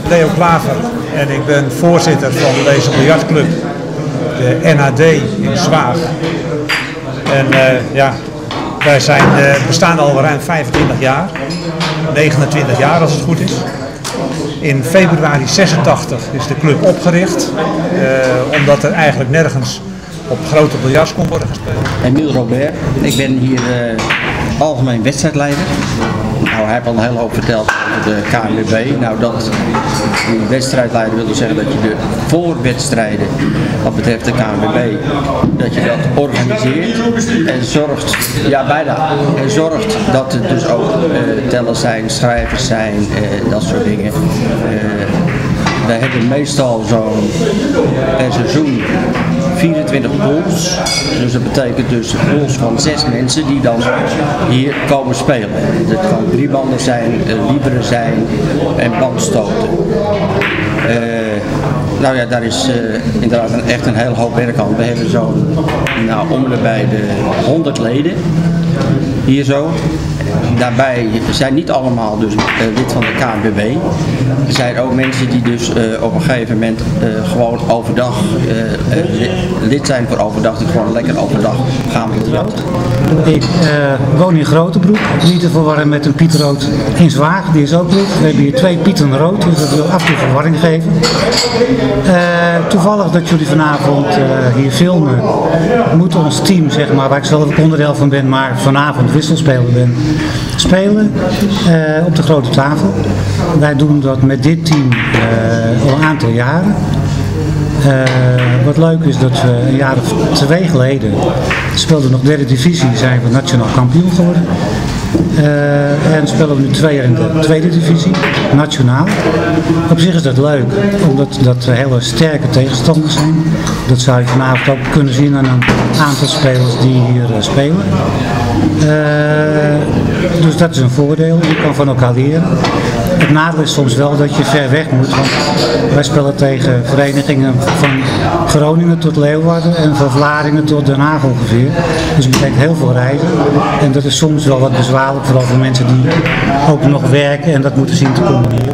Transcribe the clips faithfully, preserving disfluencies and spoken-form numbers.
Leo Klaver en ik ben voorzitter van deze biljartclub, de N H D in Zwaag. En uh, ja, wij zijn, uh, bestaan al ruim vijfentwintig jaar, negenentwintig jaar als het goed is. In februari zesentachtig is de club opgericht, uh, omdat er eigenlijk nergens op grote biljarts kon worden gespeeld. Emiel Robert, ik ben hier uh, algemeen wedstrijdleider. Nou, hij heeft al een hele hoop verteld over de K N V B. Nou, dat die wedstrijdleider wil zeggen dat je de voorwedstrijden, wat betreft de K N V B, dat je dat organiseert en zorgt, ja bijna, en zorgt dat er dus ook uh, tellers zijn, schrijvers zijn, uh, dat soort dingen. Uh, wij hebben meestal zo'n per seizoen vierentwintig pools, dus dat betekent dus pools van zes mensen die dan hier komen spelen. Het kan driebanden zijn, liberen zijn en bandstoten. Uh, nou ja, daar is uh, inderdaad een, echt een hele hoop werk aan. We hebben zo'n, nou om en bij de honderd leden hier zo. Daarbij zijn niet allemaal dus uh, lid van de K N V B. Er zijn ook mensen die dus uh, op een gegeven moment uh, gewoon overdag uh, uh, lid zijn voor overdag, die gewoon lekker overdag gaan biljarten. Ik uh, woon in Grotebroek, niet te verwarren met een Piet Rood in Zwaag, die is ook lid. We hebben hier twee Pieten Rood, dus dat wil af en toe verwarring geven. Uh, toevallig dat jullie vanavond uh, hier filmen, moet ons team, zeg maar, waar ik zelf ook onderdeel van ben, maar vanavond wisselspeler ben, spelen uh, op de grote tafel. Wij doen dat met dit team uh, al een aantal jaren. Uh, wat leuk is dat we een jaar of twee geleden speelden nog derde divisie, zijn we nationaal kampioen geworden. Uh, en spelen we nu twee jaar in de tweede divisie, nationaal. Op zich is dat leuk, omdat dat hele sterke tegenstanders zijn. Dat zou je vanavond ook kunnen zien aan een aantal spelers die hier uh, spelen. Uh, dus dat is een voordeel, je kan van elkaar leren. Het nadeel is soms wel dat je ver weg moet, want wij spelen tegen verenigingen van Groningen tot Leeuwarden en van Vlaardingen tot Den Haag ongeveer. Dus het betekent heel veel reizen en dat is soms wel wat bezwaarlijk, vooral voor mensen die ook nog werken en dat moeten zien te combineren.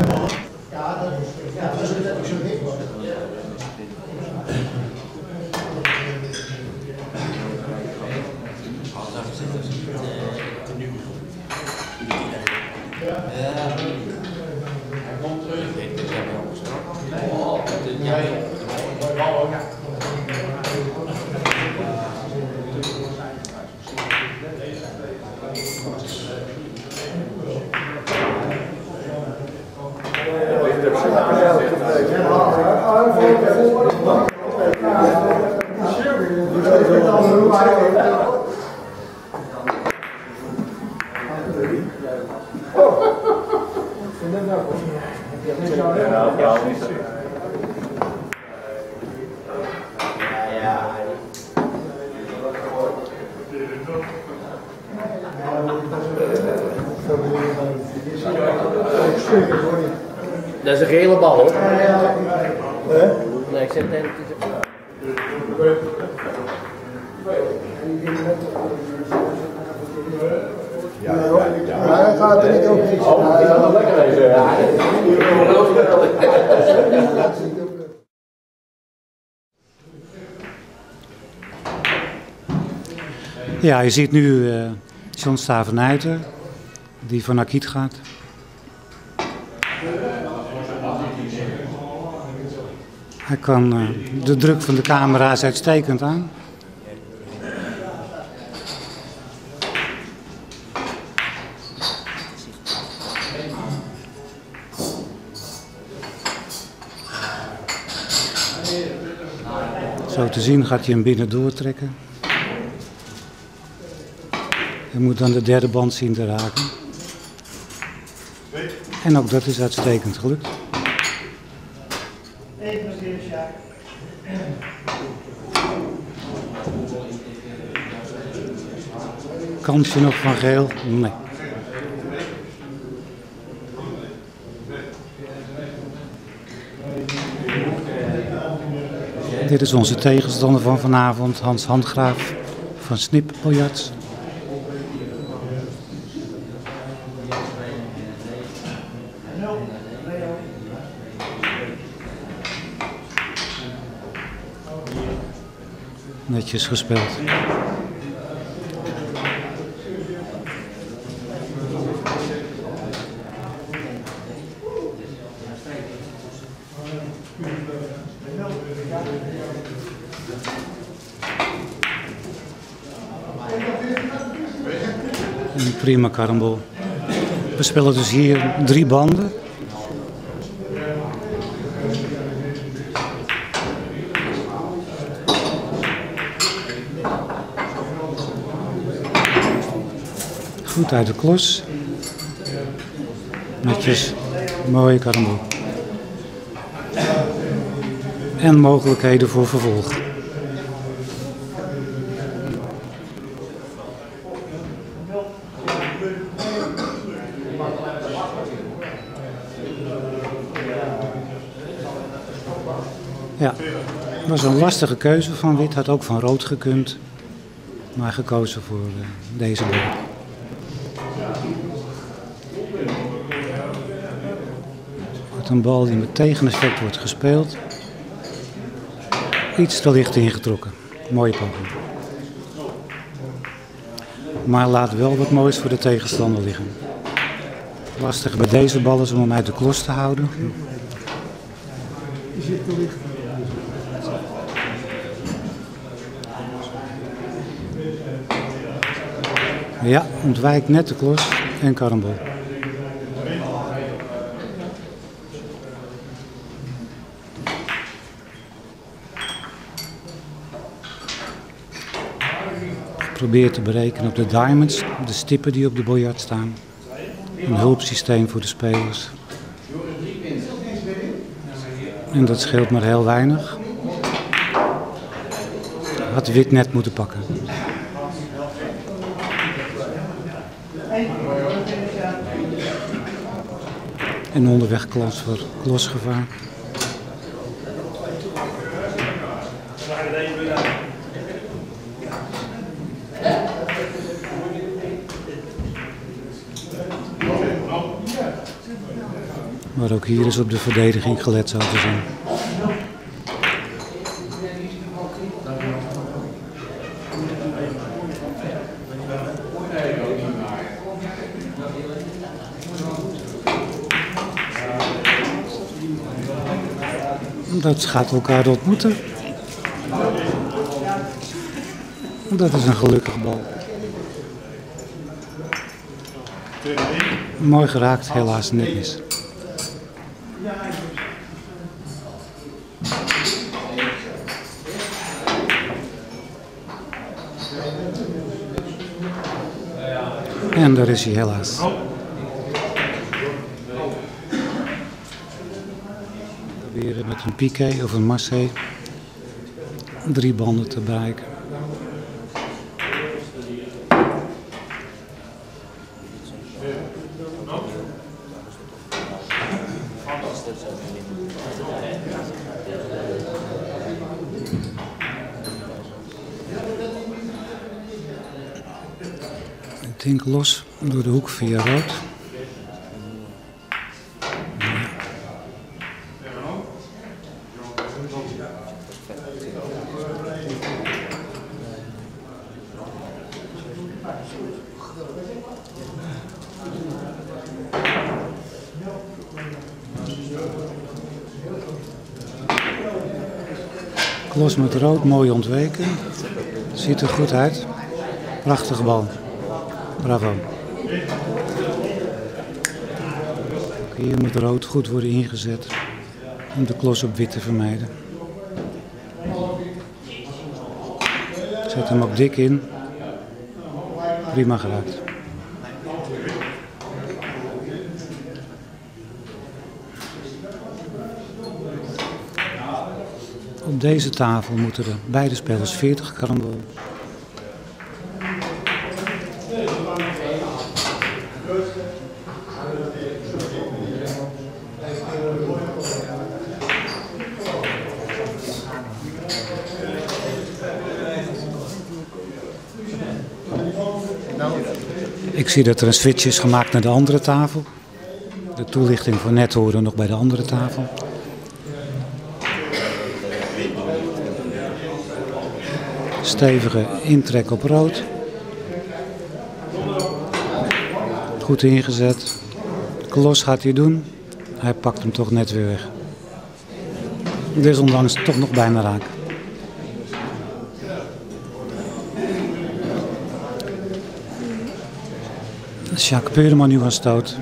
Dat is een gele bal hoor. Nee, ik zet hem. Ja, hij gaat er niet op zitten. Oh, hij gaat nog lekker deze. Ja, je ziet nu uh, John Stavenuyter, die van Akiet gaat. Hij kan uh, de druk van de camera's uitstekend aan. Zo te zien gaat hij hem binnen doortrekken. Hij moet dan de derde band zien te raken. En ook dat is uitstekend gelukt. Kansje nog van geel? Nee. Dit is onze tegenstander van vanavond, Hans Handgraaf van Snip Biljarts. Netjes gespeeld. Een prima karambol. We spelen dus hier drie banden. Goed uit de klos. Netjes, mooie karambol. En mogelijkheden voor vervolg. Ja, het was een lastige keuze van wit, had ook van rood gekund, maar gekozen voor uh, deze bal. Het een bal die met tegeneffect wordt gespeeld, iets te licht ingetrokken, mooie poging. Maar laat wel wat moois voor de tegenstander liggen. Lastig bij deze bal is om hem uit de klos te houden. Ja, ontwijkt net de klos en karambol. Probeer te berekenen op de diamonds, de stippen die op de biljart staan. Een hulpsysteem voor de spelers. En dat scheelt maar heel weinig. Had wit net moeten pakken. En onderweg klas voor klosgevaar. Maar ook hier is op de verdediging gelet, zou te zijn. Dat gaat elkaar ontmoeten. Dat is een gelukkige bal. Mooi geraakt, helaas net mis. En daar is hij helaas. Weer met een piqué of een massé. Drie banden te bereiken. Tink los door de hoek via rood. Klos met rood, mooi ontweken. Ziet er goed uit. Prachtige bal. Bravo. Ook hier moet rood goed worden ingezet om de klos op wit te vermijden. Zet hem ook dik in. Prima geraakt. Op deze tafel moeten er beide spelers veertig karambol. Ik zie dat er een switch is gemaakt naar de andere tafel. De toelichting van net horen nog bij de andere tafel. Stevige intrek op rood. Goed ingezet. Klos gaat hij doen. Hij pakt hem toch net weer weg. Desondanks toch nog bijna raak. Jacques Peurman nu aan stoot.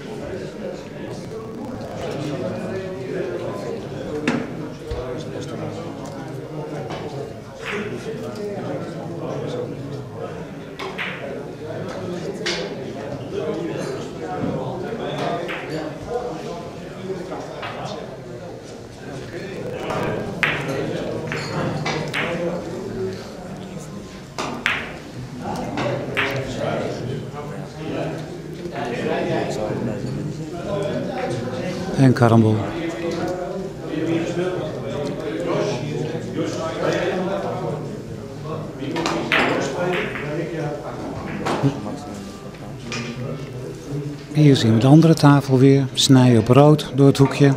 En karambol. Hier zien we de andere tafel weer. Snijden op rood door het hoekje.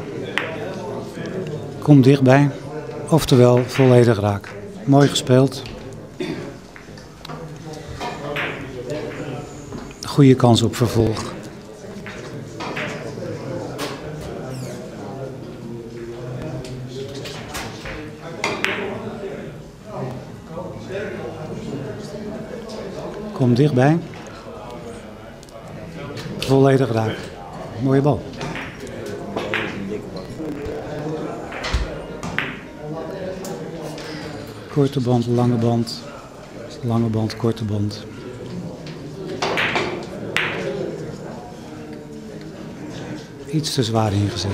Komt dichtbij. Oftewel volledig raak. Mooi gespeeld. Goede kans op vervolg. Kom dichtbij. Volledig raak. Mooie bal. Korte band, lange band. Lange band, korte band. Iets te zwaar ingezet.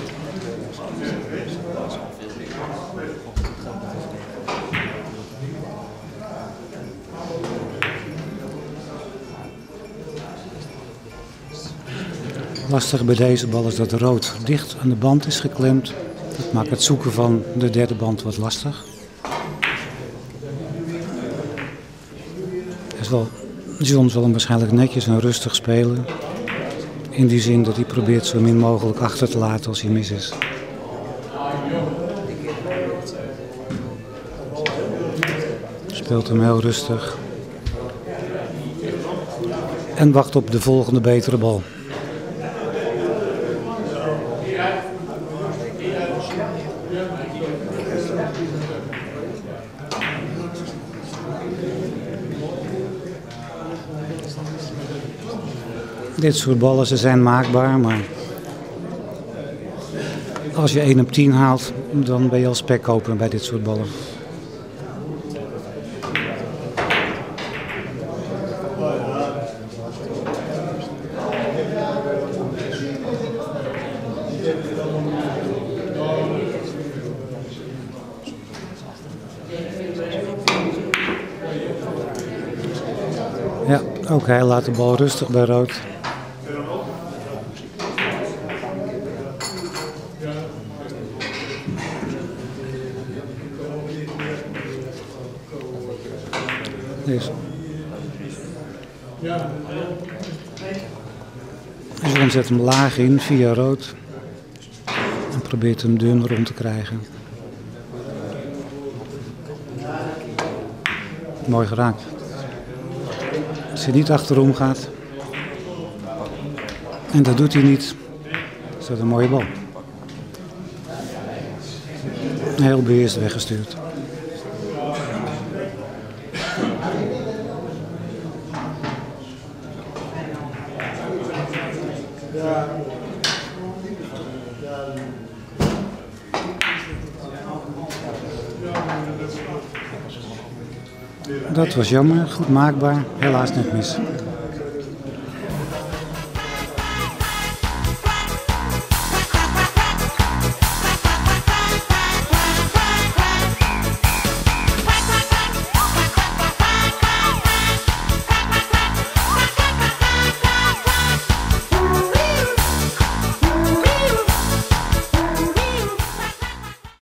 Lastig bij deze bal is dat de rood dicht aan de band is geklemd. Dat maakt het zoeken van de derde band wat lastig. Is wel, John zal hem waarschijnlijk netjes en rustig spelen. In die zin dat hij probeert zo min mogelijk achter te laten als hij mis is. Speelt hem heel rustig. En wacht op de volgende betere bal. Dit soort ballen, ze zijn maakbaar, maar als je één op tien haalt, dan ben je al spekkoper bij dit soort ballen. Ja, ook hij laat de bal rustig bij rood. Deze. John zet hem laag in via rood en probeert hem dun rond te krijgen. Mooi geraakt. Als hij niet achterom gaat, en dat doet hij niet, is dat een mooie bal. Heel beheerst weggestuurd. Dat was jammer, goed maakbaar, helaas net mis.